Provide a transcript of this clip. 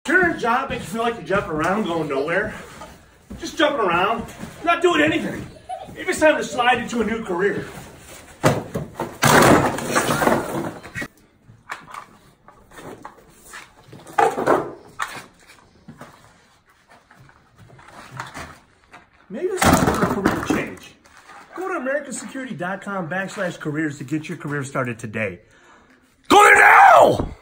Current job makes you feel like you're jumping around, going nowhere. Just jumping around, not doing anything. Maybe it's time to slide into a new career. Maybe it's time for a career change. Go to americansecurity.com/careers to get your career started today. Go there now!